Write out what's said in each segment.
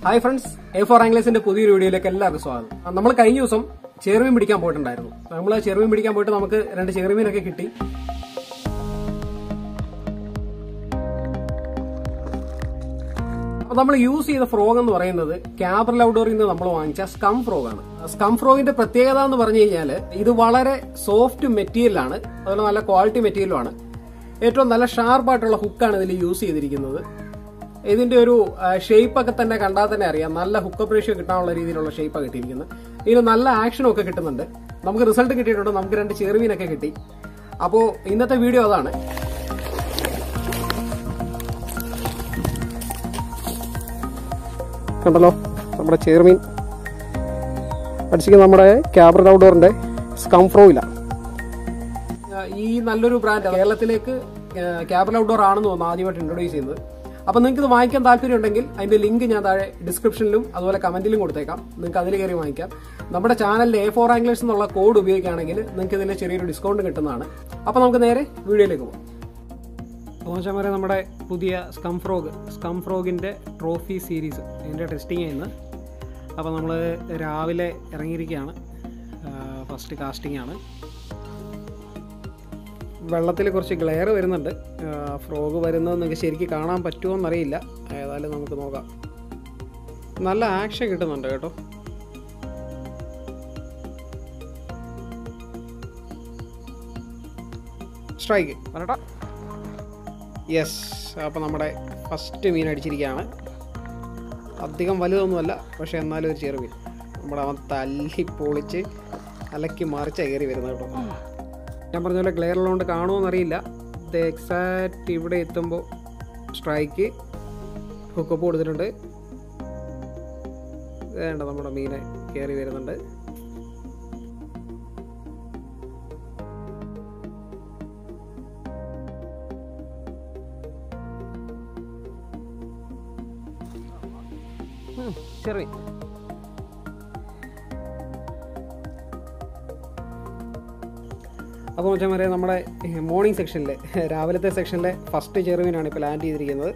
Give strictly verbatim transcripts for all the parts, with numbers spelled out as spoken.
Hi friends, A four ആംഗ്ലേഴ്സിന്റെ പുതിയൊരു വീഡിയോയിലേക്ക് എല്ലാവർക്കും സ്വാഗതം. നമ്മൾ കഴിഞ്ഞ ദിവസം ചെറുമീൻ പിടിക്കാൻ പോയിട്ടുണ്ടായിരുന്നു. നമ്മൾ ചെറുമീൻ പിടിക്കാൻ പോയിട്ട് നമുക്ക് രണ്ട് ചെറുമീനൊക്കെ കിട്ടി. അപ്പൊ നമ്മൾ യൂസ് ചെയ്ത ഫ്രോഗ് എന്ന് പറയുന്നത് ക്യാബ്രൽ ഔട്ട്ഡോറിൽ നിന്ന് നമ്മൾ വാങ്ങിച്ച സ്കം ഫ്രോഗ് ആണ്. സ്കം ഫ്രോഗിന്റെ പ്രത്യേകത എന്ന് പറഞ്ഞു കഴിഞ്ഞാൽ ഇത് വളരെ സോഫ്റ്റ് മെറ്റീരിയലാണ്, അതുപോലെ നല്ല ക്വാളിറ്റി മെറ്റീരിയലുമാണ്. ഏറ്റവും നല്ല ഷാർപ്പായിട്ടുള്ള ഹുക്കാണ് ഇതിൽ യൂസ് ചെയ്തിരിക്കുന്നത്. ഇതിന്റെ ഒരു ഷേപ്പ് ഒക്കെ തന്നെ കണ്ടാൽ തന്നെ അറിയാം, നല്ല ഹുക്കപ്പ് റേഷ്യോ കിട്ടാനുള്ള രീതിയിലുള്ള ഷേപ്പാണ് കിട്ടിയിരിക്കുന്നത്. ഇതിന് നല്ല ആക്ഷനും ഒക്കെ കിട്ടുന്നുണ്ട്. നമുക്ക് റിസൾട്ട് കിട്ടിയിട്ടുണ്ട്. നമുക്ക് രണ്ട് ചെറുമീനൊക്കെ കിട്ടി. അപ്പോൾ ഇന്നത്തെ വീഡിയോ അതാണ്. കണ്ടല്ലോ, നമ്മുടെ ചെറുമീൻ അടിച്ചിരിക്കുന്നത് നമ്മുടെ ക്യാബ്രൽ ഔട്ട്ഡോറിന്റെ സ്കം ഫ്രോയില. ഈ നല്ലൊരു ബ്രാൻഡ് കേരളത്തിലേക്ക് ക്യാബ്രൽ ഔട്ട്ഡോർ ആണെന്ന് തോന്നുന്നു ആദ്യമായിട്ട് ഇൻട്രൊഡ്യൂസ് ചെയ്യുന്നത്. അപ്പൊ നിങ്ങൾക്ക് ഇത് വാങ്ങിക്കാൻ താല്പര്യം ഉണ്ടെങ്കിൽ അതിന്റെ ലിങ്ക് ഞാൻ താഴെ ഡിസ്ക്രിപ്ഷനിലും അതുപോലെ കമന്റിലും കൊടുത്തേക്കാം. നിങ്ങൾക്ക് അതിൽ കയറി വാങ്ങിക്കാം. നമ്മുടെ ചാനലിൽ എ ഫോർ ആംഗ്ലേഴ്സ് എന്നുള്ള കോഡ് ഉപയോഗിക്കുകയാണെങ്കിൽ നിങ്ങൾക്ക് ഇതിൽ ചെറിയൊരു ഡിസ്കൗണ്ട് കിട്ടുന്നതാണ്. അപ്പൊ നമുക്ക് നേരെ വീഡിയോയിലേക്ക് പോകാം. മോശം വരെ നമ്മുടെ പുതിയ സ്കം ഫ്രോഗ് സ്കം ഫ്രോഗിന്റെ ട്രോഫി സീരീസ് ഇതിന്റെ ടെസ്റ്റിംഗ് ചെയ്യുന്നത്. അപ്പോൾ നമ്മൾ രാവിലെ ഇറങ്ങിയിരിക്കുകയാണ്. ഫസ്റ്റ് കാസ്റ്റിംഗ് ആണ്. വെള്ളത്തിൽ കുറച്ച് ഗ്ലെയർ വരുന്നുണ്ട്. ഫ്രോഗ് വരുന്നത് നിങ്ങൾക്ക് ശരിക്കും കാണാൻ പറ്റുമോ എന്നറിയില്ല. ഏതായാലും നമുക്ക് നോക്കാം. നല്ല ആക്ഷൻ കിട്ടുന്നുണ്ട് കേട്ടോ. സ്ട്രൈക്ക് വരട്ടാ. യെസ്, അപ്പോൾ നമ്മുടെ ഫസ്റ്റ് മീൻ അടിച്ചിരിക്കുകയാണ്. അധികം വലുതൊന്നുമല്ല, പക്ഷെ എന്നാലും ഒരു ചെറുമീൻ. നമ്മുടെ അവൻ തല്ലി പൊളിച്ച് അലക്കി മറിച്ച കയറി വരുന്നത് കേട്ടോ. ഞാൻ പറഞ്ഞ പോലെ ക്ലിയർ ഉള്ളതുകൊണ്ട് കാണുമോയെന്നറിയില്ല. ഇത് എക്സാക്റ്റ് ഇവിടെ എത്തുമ്പോൾ സ്ട്രൈക്ക് ഹുക്കപ്പ് കൊടുത്തിട്ടുണ്ട്. വേണ്ട, നമ്മുടെ മീനെ കയറി വരുന്നുണ്ട്. ചെറിയ അപ്പോൾ വെച്ചാൽ വരെ നമ്മുടെ മോർണിംഗ് സെക്ഷനിലെ രാവിലത്തെ സെക്ഷനിലെ ഫസ്റ്റ് ചെറുമീനാണ് ഇപ്പോൾ ലാൻഡ് ചെയ്തിരിക്കുന്നത്.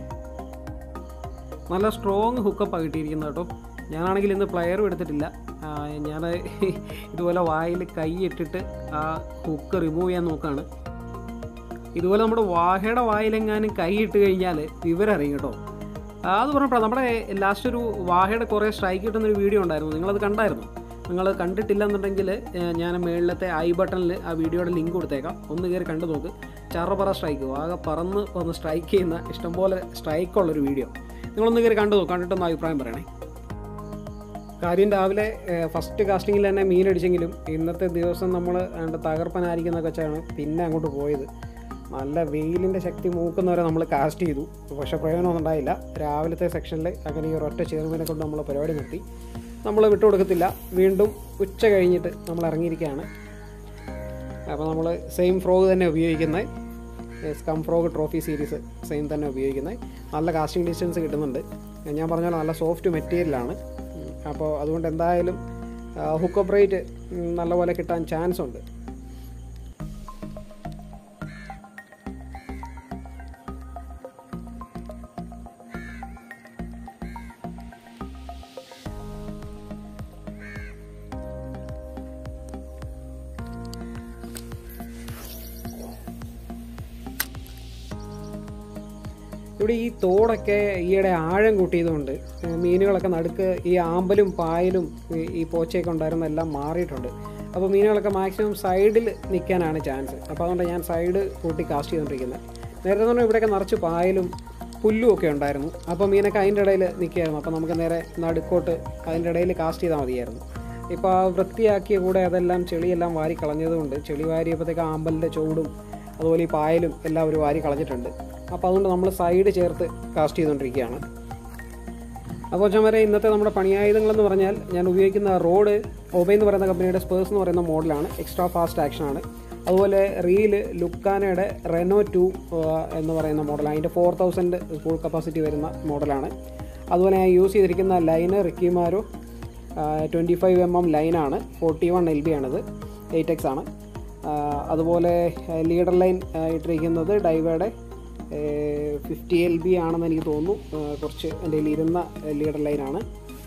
നല്ല സ്ട്രോങ് ഹുക്കപ്പാണ് കിട്ടിയിരിക്കുന്നത് കേട്ടോ. ഞാനാണെങ്കിൽ ഇന്ന് പ്ലെയറും എടുത്തിട്ടില്ല. ഞാൻ ഇതുപോലെ വായിൽ കൈ ഇട്ടിട്ട് ആ ഹുക്ക് റിമൂവ് ചെയ്യാൻ നോക്കുകയാണ്. ഇതുപോലെ നമ്മുടെ വാഹയുടെ വായിലെങ്ങാനും കൈ ഇട്ട് കഴിഞ്ഞാൽ വിവരം അറിയും കേട്ടോ. അത് പറഞ്ഞപ്പോൾ നമ്മുടെ ലാസ്റ്റ് ഒരു വാഹയുടെ കുറേ സ്ട്രൈക്ക് കിട്ടുന്നൊരു വീഡിയോ ഉണ്ടായിരുന്നു. നിങ്ങളത് കണ്ടായിരുന്നു? നിങ്ങൾ കണ്ടിട്ടില്ല എന്നുണ്ടെങ്കിൽ ഞാൻ മുകളിലത്തെ ഐ ബട്ടണിൽ ആ വീഡിയോയുടെ ലിങ്ക് കൊടുത്തേക്കാം. ഒന്ന് കയറി കണ്ടു നോക്ക്. ചറപറ സ്ട്രൈക്ക്, ആകെ പറന്ന് വന്ന് സ്ട്രൈക്ക് ചെയ്യുന്ന ഇഷ്ടംപോലെ സ്ട്രൈക്കുള്ളൊരു വീഡിയോ. നിങ്ങളൊന്ന് കയറി കണ്ടു നോക്ക്. കണ്ടിട്ടൊന്ന് അഭിപ്രായം പറയണേ. കാര്യം രാവിലെ ഫസ്റ്റ് കാസ്റ്റിങ്ങിൽ തന്നെ മീൻ അടിച്ചെങ്കിലും ഇന്നത്തെ ദിവസം നമ്മൾ അതിൻ്റെ തകർപ്പനായിരിക്കുന്നൊക്കെ വെച്ചാണ് പിന്നെ അങ്ങോട്ട് പോയത്. നല്ല വെയിലിൻ്റെ ശക്തി മൂക്കുന്നവരെ നമ്മൾ കാസ്റ്റ് ചെയ്തു. പക്ഷേ പ്രയോജനമൊന്നും ഉണ്ടായില്ല. രാവിലത്തെ സെക്ഷനിൽ അങ്ങനെ ഈ ഒരൊറ്റ ചെറുമീനെ കൊണ്ട് നമ്മൾ പരിപാടി നിർത്തി. നമ്മൾ വിട്ടുകൊടുക്കത്തില്ല. വീണ്ടും ഉച്ച കഴിഞ്ഞിട്ട് നമ്മൾ ഇറങ്ങിയിരിക്കുകയാണ്. അപ്പോൾ നമ്മൾ സെയിം ഫ്രോഗ് തന്നെ ഉപയോഗിക്കുന്നത്. Scum frog trophy series same തന്നെ ഉപയോഗിക്കുന്നത്. നല്ല കാസ്റ്റിംഗ് ഡിസ്റ്റൻസ് കിട്ടുന്നുണ്ട്. ഞാൻ പറഞ്ഞ നല്ല സോഫ്റ്റ് മെറ്റീരിയലാണ്. അപ്പോൾ അതുകൊണ്ട് എന്തായാലും ഹുക്കപ്പ് റേറ്റ് നല്ലപോലെ കിട്ടാൻ ചാൻസ് ഉണ്ട്. ഇവിടെ ഈ തോടൊക്കെ ഈയിടെ ആഴം കൂട്ടിയതുകൊണ്ട് മീനുകളൊക്കെ നടുക്ക് ഈ ആമ്പലും പായലും ഈ പോച്ചയൊക്കെ ഉണ്ടായിരുന്ന എല്ലാം മാറിയിട്ടുണ്ട്. അപ്പോൾ മീനുകളൊക്കെ മാക്സിമം സൈഡിൽ നിൽക്കാനാണ് ചാൻസ്. അപ്പോൾ അതുകൊണ്ട് ഞാൻ സൈഡ് കൂട്ടി കാസ്റ്റ് ചെയ്തുകൊണ്ടിരിക്കുന്നത്. നേരത്തെ പറഞ്ഞാൽ ഇവിടെയൊക്കെ നിറച്ച് പായലും പുല്ലും ഒക്കെ ഉണ്ടായിരുന്നു. അപ്പോൾ മീനൊക്കെ അതിൻ്റെ ഇടയിൽ നിൽക്കുകയായിരുന്നു. അപ്പോൾ നമുക്ക് നേരെ നടുക്കോട്ട് അതിൻ്റെ ഇടയിൽ കാസ്റ്റ് ചെയ്താൽ മതിയായിരുന്നു. ഇപ്പോൾ ആ വൃത്തിയാക്കിയ കൂടെ അതെല്ലാം ചെളിയെല്ലാം വാരി കളഞ്ഞതുകൊണ്ട്, ചെളി വാരിയപ്പോഴത്തേക്ക് ആമ്പലിൻ്റെ ചൂടും അതുപോലെ ഈ പായലും എല്ലാം ഒരു വാരി കളഞ്ഞിട്ടുണ്ട്. അപ്പോൾ അതുകൊണ്ട് നമ്മൾ സൈഡ് ചേർത്ത് കാസ്റ്റ് ചെയ്തുകൊണ്ടിരിക്കുകയാണ്. അപ്പോൾ വെച്ചാൽ വരെ ഇന്നത്തെ നമ്മുടെ പണിയായുധങ്ങളെന്ന് പറഞ്ഞാൽ ഞാൻ ഉപയോഗിക്കുന്ന റോഡ് ഒബേ എന്ന് പറയുന്ന കമ്പനിയുടെ സ്പേഴ്സ് എന്ന് പറയുന്ന മോഡലാണ്. എക്സ്ട്രാ ഫാസ്റ്റ് ആക്ഷനാണ്. അതുപോലെ റീല് ലുക്കാനയുടെ റെനോ ടു എന്ന് പറയുന്ന മോഡലാണ്. അതിൻ്റെ ഫോർ തൗസൻഡ് ഫുൾ കപ്പാസിറ്റി വരുന്ന മോഡലാണ്. അതുപോലെ ഞാൻ യൂസ് ചെയ്തിരിക്കുന്ന line Rikimaru twenty five M M ലൈനാണ്. ഫോർട്ടി വൺ എൽ ബി ആണിത്. എയ്റ്റ് എക്സ് ആണ്. അതുപോലെ ലീഡർ ലൈൻ ഇട്ടിരിക്കുന്നത് ഡൈവയുടെ ഫിഫ്റ്റി എൽ ബി ആണെന്ന് എനിക്ക് തോന്നുന്നു. കുറച്ച് എൻ്റെ കയ്യിൽ ഇരുന്ന ലീഡർ ലൈനാണ്.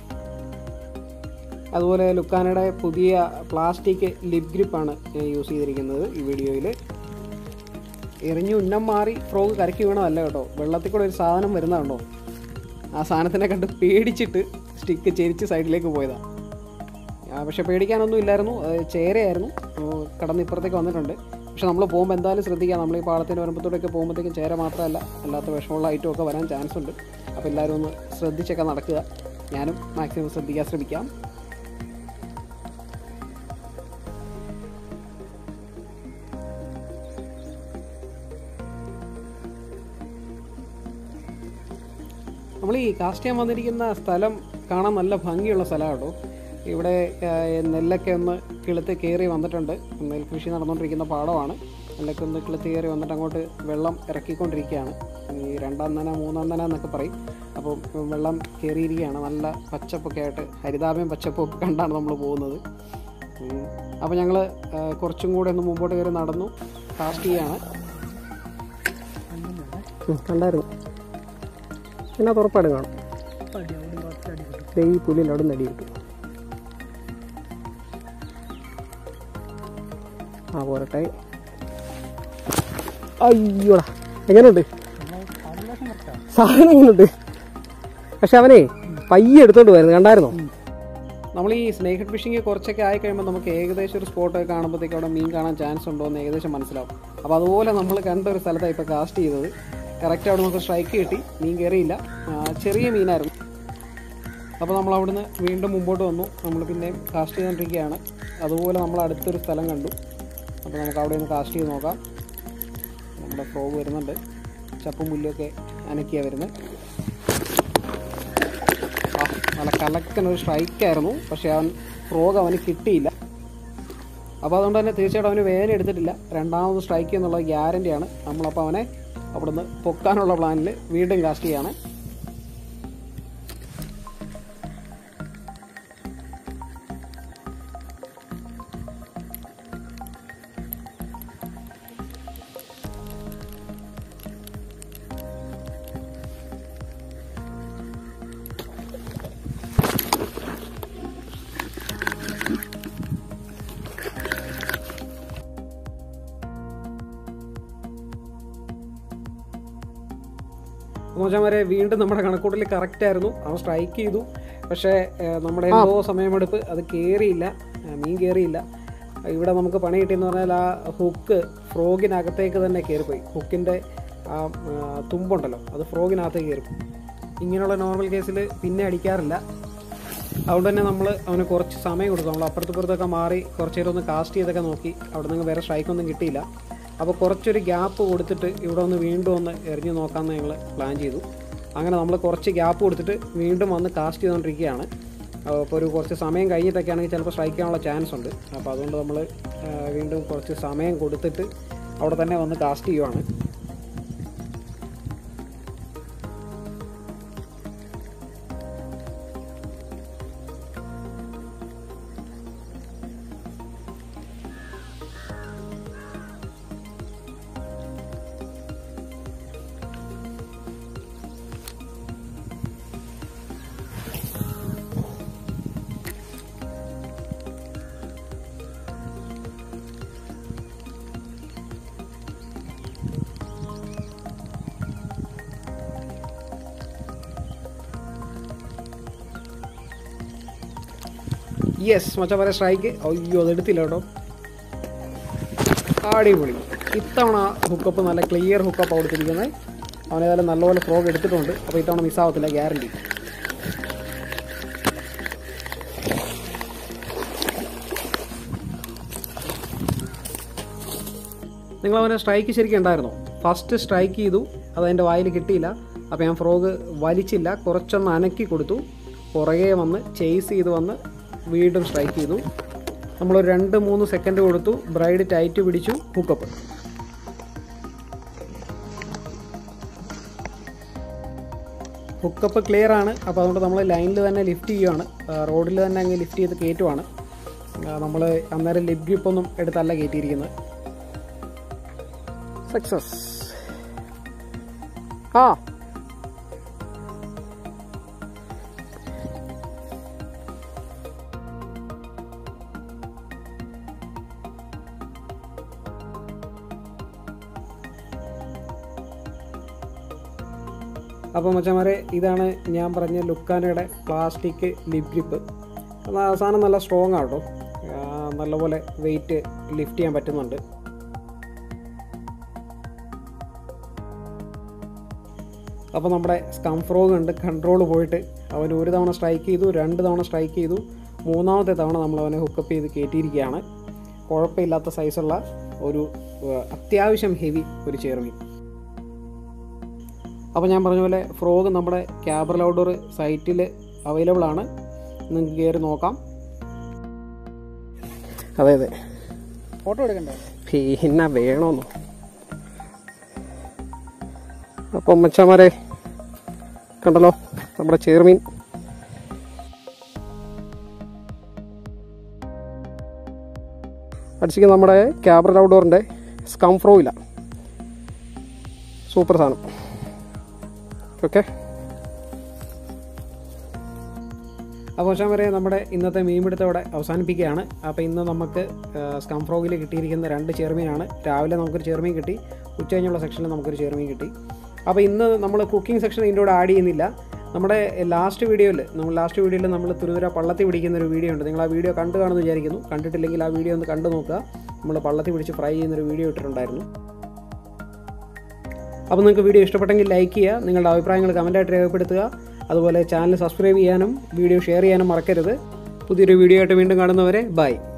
അതുപോലെ ലുക്കാനയുടെ പുതിയ പ്ലാസ്റ്റിക് ലിപ് ഗ്രിപ്പാണ് യൂസ് ചെയ്തിരിക്കുന്നത് ഈ വീഡിയോയിൽ. എറിഞ്ഞു ഉന്നം മാറി ഫ്രോഗ് കരക്കി വീണതല്ല കേട്ടോ, വെള്ളത്തിൽ കൂടെ ഒരു സാധനം വരുന്നതുണ്ടോ, ആ സാധനത്തിനെ കണ്ട് പേടിച്ചിട്ട് സ്റ്റിക്ക് ചെരിച്ച് സൈഡിലേക്ക് പോയതാണ്. പക്ഷേ പേടിക്കാനൊന്നും ഇല്ലായിരുന്നു, ചേരയായിരുന്നു, കടന്ന് ഇപ്പുറത്തേക്ക് വന്നിട്ടുണ്ട്. പക്ഷെ നമ്മൾ പോകുമ്പോൾ എന്തായാലും ശ്രദ്ധിക്കുക, നമ്മൾ ഈ പാളത്തിൻ്റെ വരുമ്പത്തോടെയൊക്കെ പോകുമ്പോഴത്തേക്കും ചേര മാത്രമല്ല അല്ലാത്ത വിഷമുള്ള ഐറ്റം ഒക്കെ വരാൻ ചാൻസ് ഉണ്ട്. അപ്പോൾ എല്ലാവരും ഒന്ന് ശ്രദ്ധിച്ചൊക്കെ നടക്കുക. ഞാനും മാക്സിമം ശ്രദ്ധിക്കാൻ ശ്രമിക്കാം. നമ്മൾ ഈ കാസ്റ്റ് ചെയ്യാൻ വന്നിരിക്കുന്ന സ്ഥലം കാണാൻ നല്ല ഭംഗിയുള്ള സ്ഥലമാണ് കേട്ടോ. ഇവിടെ നെല്ലൊക്കെ ഒന്ന് കിളുത്ത് കയറി വന്നിട്ടുണ്ട്. നെൽകൃഷി നടന്നുകൊണ്ടിരിക്കുന്ന പാടമാണ്. നെല്ലൊക്കെ ഒന്ന് കിളുത്ത് കയറി വന്നിട്ട് അങ്ങോട്ട് വെള്ളം ഇറക്കിക്കൊണ്ടിരിക്കുകയാണ്. ഈ രണ്ടാം നന മൂന്നാം നന എന്നൊക്കെ പറയും. അപ്പോൾ വെള്ളം കയറിയിരിക്കുകയാണ്. നല്ല പച്ചപ്പൊക്കെ ആയിട്ട് ഹരിതാപയും പച്ചപ്പും ഒക്കെ കണ്ടാണ് നമ്മൾ പോകുന്നത്. അപ്പോൾ ഞങ്ങൾ കുറച്ചും കൂടെ ഒന്ന് മുമ്പോട്ട് കയറി നടന്നു കാസ്റ്റ് ചെയ്യാണ്. കണ്ടായിരുന്നു എന്നാ തുറപ്പാട് കാണും. ഈ പുല്ലിൽ അവിടെ നിന്ന് അടി കിട്ടും. ആ പോരട്ടെ. അയ്യോടാ, എങ്ങനെയുണ്ട് സാധനം? എങ്ങനെയുണ്ട്? പക്ഷെ അവനെ പയ്യെ എടുത്തോണ്ട് പോയിരുന്നു, കണ്ടായിരുന്നോ? നമ്മൾ ഈ സ്നേക്ക് ഹെഡ് ഫിഷിങ് കുറച്ചൊക്കെ ആയി കഴിയുമ്പോൾ നമുക്ക് ഏകദേശം ഒരു സ്പോട്ടൊക്കെ കാണുമ്പോഴത്തേക്ക് അവിടെ മീൻ കാണാൻ ചാൻസ് ഉണ്ടോ എന്ന് ഏകദേശം മനസ്സിലാവും. അപ്പോൾ അതുപോലെ നമ്മൾ കണ്ട ഒരു സ്ഥലത്താണ് ഇപ്പോൾ കാസ്റ്റ് ചെയ്തത്. കറക്റ്റ് അവിടെ നമുക്ക് സ്ട്രൈക്ക് കിട്ടി, മീൻ കയറിയില്ല, ചെറിയ മീനായിരുന്നു. അപ്പോൾ നമ്മൾ അവിടുന്ന് വീണ്ടും മുമ്പോട്ട് വന്നു. നമ്മൾ പിന്നെയും കാസ്റ്റ് ചെയ്തുകൊണ്ടിരിക്കുകയാണ്. അതുപോലെ നമ്മൾ അടുത്തൊരു സ്ഥലം കണ്ടു. അപ്പോൾ നമുക്ക് അവിടെ ഒന്ന് കാസ്റ്റ് ചെയ്ത് നോക്കാം. നമ്മുടെ ഫ്രോഗ് വരുന്നുണ്ട്, ചപ്പും പുല്ലൊക്കെ അനക്കിയാണ് വരുന്നത്. ആ നല്ല കലക്കനൊരു സ്ട്രൈക്കായിരുന്നു. പക്ഷേ അവൻ ഫ്രോഗ് അവന് കിട്ടിയില്ല. അപ്പോൾ അതുകൊണ്ട് തന്നെ തീർച്ചയായിട്ടും അവന് വേദന എടുത്തിട്ടില്ല. രണ്ടാമത് സ്ട്രൈക്ക് എന്നുള്ള ഗ്യാരൻ്റിയാണ്. നമ്മളപ്പോൾ അവനെ അവിടുന്ന് പൊക്കാനുള്ള പ്ലാനിൽ വീണ്ടും കാസ്റ്റ് ചെയ്യാണ്. മോശമാരെ വീണ്ടും നമ്മുടെ കണക്കൂട്ടൽ കറക്റ്റായിരുന്നു. അവൻ സ്ട്രൈക്ക് ചെയ്തു. പക്ഷേ നമ്മുടെ എന്തോ സമയമെടുപ്പ് അത് കയറിയില്ല, മീൻ കയറിയില്ല. ഇവിടെ നമുക്ക് പണി കിട്ടിയെന്ന് പറഞ്ഞാൽ ആ ഹുക്ക് ഫ്രോഗിനകത്തേക്ക് തന്നെ കയറിപ്പോയി. ഹുക്കിൻ്റെ ആ തുമ്പുണ്ടല്ലോ അത് ഫ്രോഗിനകത്തേക്ക് കയറിപ്പോയി. ഇങ്ങനെയുള്ള നോർമൽ കേസിൽ പിന്നെ അടിക്കാറില്ല. അതുകൊണ്ട് തന്നെ നമ്മൾ അവന് കുറച്ച് സമയം കൊടുക്കും. നമ്മൾ അപ്പുറത്തപ്പുറത്തൊക്കെ മാറി കുറച്ച് നേരം ഒന്ന് കാസ്റ്റ് ചെയ്തൊക്കെ നോക്കി. അവിടെ നിന്ന് വേറെ സ്ട്രൈക്കൊന്നും കിട്ടിയില്ല. അപ്പോൾ കുറച്ചൊരു ഗ്യാപ്പ് കൊടുത്തിട്ട് ഇവിടെ ഒന്ന് വീണ്ടും ഒന്ന് എറിഞ്ഞ് നോക്കാമെന്ന് ഞങ്ങൾ പ്ലാൻ ചെയ്തു. അങ്ങനെ നമ്മൾ കുറച്ച് ഗ്യാപ്പ് കൊടുത്തിട്ട് വീണ്ടും വന്ന് കാസ്റ്റ് ചെയ്തുകൊണ്ടിരിക്കുകയാണ്. അപ്പോൾ ഒരു കുറച്ച് സമയം കഴിഞ്ഞിട്ടൊക്കെ ആണെങ്കിൽ ചിലപ്പോൾ സ്ട്രൈക്ക് ചെയ്യാനുള്ള ചാൻസ് ഉണ്ട്. അപ്പോൾ അതുകൊണ്ട് നമ്മൾ വീണ്ടും കുറച്ച് സമയം കൊടുത്തിട്ട് അവിടെ തന്നെ വന്ന് കാസ്റ്റ് ചെയ്യുവാണ്. യെസ് മച്ചമാരെ സ്ട്രൈക്ക്. അയ്യോ അതെടുത്തില്ല കേട്ടോ. അടിപൊളി. ഇത്തവണ ഹുക്കപ്പ് നല്ല ക്ലിയർ ഹുക്കപ്പ് കൊടുത്തിരിക്കുന്നത്. അവനേതായാലും നല്ലപോലെ ഫ്രോഗ് എടുത്തിട്ടുണ്ട്. അപ്പോൾ ഇത്തവണ മിസ്സാവത്തില്ല, ഗ്യാരണ്ടി. നിങ്ങളവനെ സ്ട്രൈക്ക് ശരിക്കും ഉണ്ടായിരുന്നോ? ഫസ്റ്റ് സ്ട്രൈക്ക് ചെയ്തു, അതതിൻ്റെ വായിൽ കിട്ടിയില്ല. അപ്പോൾ ഞാൻ ഫ്രോഗ് വലിച്ചില്ല, കുറച്ചൊന്ന് അനക്കി കൊടുത്തു. പുറകെ വന്ന് ചേസ് ചെയ്ത് വന്ന് വീണ്ടും സ്ട്രൈക്ക് ചെയ്തു. നമ്മളൊരു രണ്ട് മൂന്ന് സെക്കൻഡ് കൊടുത്തു, ബ്രൈഡ് ടൈറ്റ് പിടിച്ചു, ഹുക്കപ്പ്. ഹുക്കപ്പ് ക്ലിയർ ആണ്. അപ്പോൾ അതുകൊണ്ട് നമ്മൾ ലൈനിൽ തന്നെ ലിഫ്റ്റ് ചെയ്യുകയാണ്, റോഡിൽ തന്നെ അങ്ങ് ലിഫ്റ്റ് ചെയ്ത് കയറ്റുവാണ്. നമ്മൾ അന്നേരം ലിപ് ഗ്രിപ്പൊന്നും എടുത്തല്ല കയറ്റിയിരിക്കുന്നത്. സക്സസ്. ആ അപ്പോൾ മച്ചന്മാരെ, ഇതാണ് ഞാൻ പറഞ്ഞ ലുക്കാനയുടെ പ്ലാസ്റ്റിക് ലിപ് ഗ്രിപ്പ്. സാധനം നല്ല സ്ട്രോങ് ആട്ടോ, നല്ലപോലെ വെയിറ്റ് ലിഫ്റ്റ് ചെയ്യാൻ പറ്റുന്നുണ്ട്. അപ്പോൾ നമ്മുടെ സ്കംഫ്രോഗ് ഉണ്ട്, കൺട്രോൾ പോയിട്ട് അവൻ ഒരു തവണ സ്ട്രൈക്ക് ചെയ്തു, രണ്ട് തവണ സ്ട്രൈക്ക് ചെയ്തു, മൂന്നാമത്തെ തവണ നമ്മൾ അവനെ ഹുക്കപ്പ് ചെയ്ത് കയറ്റിയിരിക്കുകയാണ്. കുഴപ്പമില്ലാത്ത സൈസുള്ള ഒരു അത്യാവശ്യം ഹെവി ഒരു ചെയർമീൻ. അപ്പോൾ ഞാൻ പറഞ്ഞ പോലെ ഫ്രോഗ് നമ്മുടെ ക്യാബ്രൽ ഔട്ട്ഡോർ സൈറ്റിൽ അവൈലബിൾ ആണ്, നിങ്ങൾക്ക് കയറി നോക്കാം. അതെ അതെ, ഫോട്ടോ എടുക്കണ്ടേ? പിന്നെ വേണമെന്നോ. അപ്പം മച്ചന്മാരെ കണ്ടല്ലോ നമ്മുടെ ചെയർമീൻ. അടിച്ചിരിക്കുന്ന നമ്മുടെ ക്യാബ്രൽ ഔട്ട്ഡോറിൻ്റെ സ്കംഫ്രോയില, സൂപ്പർ സാധനം. ഓക്കെ, അപ്പോൾ വരെ നമ്മുടെ ഇന്നത്തെ മീൻപിടുത്തത്തോടെ അവസാനിപ്പിക്കുകയാണ്. അപ്പോൾ ഇന്ന് നമുക്ക് സ്കംഫ്രോഗിൽ കിട്ടിയിരിക്കുന്ന രണ്ട് ചെയർമീനാണ്. രാവിലെ നമുക്കൊരു ചെയർമീൻ കിട്ടി, ഉച്ച കഴിഞ്ഞുള്ള സെക്ഷനിൽ നമുക്കൊരു ചെയർമീൻ കിട്ടി. അപ്പോൾ ഇന്ന് നമ്മൾ കുക്കിംഗ് സെക്ഷൻ ഇതിൻ്റെ കൂടെ ആഡ് ചെയ്യുന്നില്ല. നമ്മുടെ ലാസ്റ്റ് വീഡിയോയിൽ നമ്മൾ ലാസ്റ്റ് വീഡിയോയിൽ നമ്മൾ തുരുതുര പള്ളത്തി പിടിക്കുന്ന ഒരു വീഡിയോ ഉണ്ട്. നിങ്ങൾ ആ വീഡിയോ കണ്ടു കാണുമെന്ന് വിചാരിക്കുന്നു. കണ്ടിട്ടില്ലെങ്കിൽ ആ വീഡിയോ ഒന്ന് കണ്ടു നോക്കുക. നമ്മൾ പള്ളത്തി പിടിച്ച് ഫ്രൈ ചെയ്യുന്നൊരു വീഡിയോ ഇട്ടിട്ടുണ്ടായിരുന്നു. അപ്പോൾ നിങ്ങൾക്ക് വീഡിയോ ഇഷ്ടപ്പെട്ടെങ്കിൽ ലൈക്ക് ചെയ്യുക, നിങ്ങളുടെ അഭിപ്രായങ്ങൾ കമൻറ്റായിട്ട് രേഖപ്പെടുത്തുക. അതുപോലെ ചാനൽ സബ്സ്ക്രൈബ് ചെയ്യാനും വീഡിയോ ഷെയർ ചെയ്യാനും മറക്കരുത്. പുതിയൊരു വീഡിയോ ആയിട്ട് വീണ്ടും കാണുന്നവരെ ബൈ.